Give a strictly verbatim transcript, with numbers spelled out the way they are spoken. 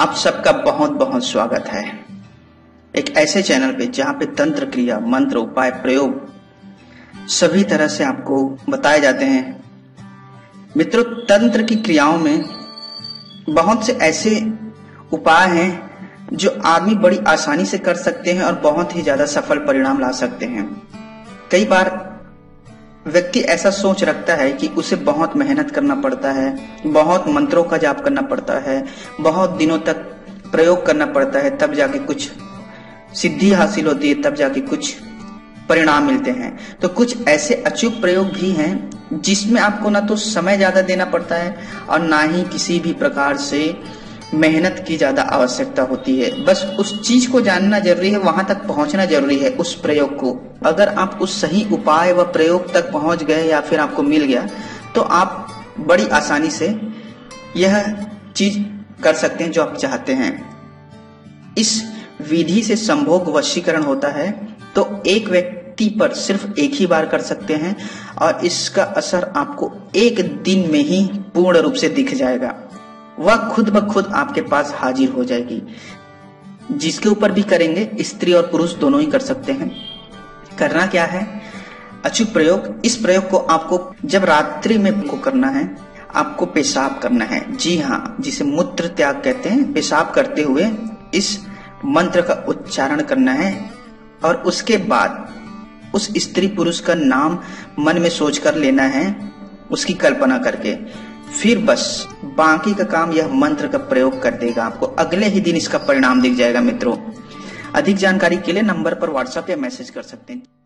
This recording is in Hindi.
आप सबका बहुत बहुत स्वागत है एक ऐसे चैनल पे जहाँ पे तंत्र क्रिया मंत्र उपाय प्रयोग सभी तरह से आपको बताए जाते हैं। मित्रों, तंत्र की क्रियाओं में बहुत से ऐसे उपाय हैं जो आदमी बड़ी आसानी से कर सकते हैं और बहुत ही ज्यादा सफल परिणाम ला सकते हैं। कई बार व्यक्ति ऐसा सोच रखता है कि उसे बहुत मेहनत करना पड़ता है, बहुत मंत्रों का जाप करना पड़ता है, बहुत दिनों तक प्रयोग करना पड़ता है, तब जाके कुछ सिद्धि हासिल होती है, तब जाके कुछ परिणाम मिलते हैं। तो कुछ ऐसे अचूक प्रयोग भी हैं जिसमें आपको ना तो समय ज्यादा देना पड़ता है और ना ही किसी भी प्रकार से मेहनत की ज्यादा आवश्यकता होती है। बस उस चीज को जानना जरूरी है, वहां तक पहुंचना जरूरी है। उस प्रयोग को अगर आप उस सही उपाय व प्रयोग तक पहुंच गए या फिर आपको मिल गया तो आप बड़ी आसानी से यह चीज कर सकते हैं जो आप चाहते हैं। इस विधि से संभोग वशीकरण होता है तो एक व्यक्ति पर सिर्फ एक ही बार कर सकते हैं और इसका असर आपको एक दिन में ही पूर्ण रूप से दिख जाएगा। वह खुद ब खुद आपके पास हाजिर हो जाएगी। जिसके ऊपर भी करेंगे, स्त्री और पुरुष दोनों ही कर सकते हैं। करना क्या है? अचूक प्रयोग। इस प्रयोग को आपको जब रात्रि में को करना है, आपको पेशाब करना है। जी हाँ, जिसे मूत्र त्याग कहते हैं। पेशाब करते हुए इस मंत्र का उच्चारण करना है और उसके बाद उस स्त्री पुरुष का नाम मन में सोचकर लेना है, उसकी कल्पना करके। फिर बस बाकी का काम यह मंत्र का प्रयोग कर देगा। आपको अगले ही दिन इसका परिणाम दिख जाएगा। मित्रों, अधिक जानकारी के लिए नंबर पर व्हाट्सएप या मैसेज कर सकते हैं।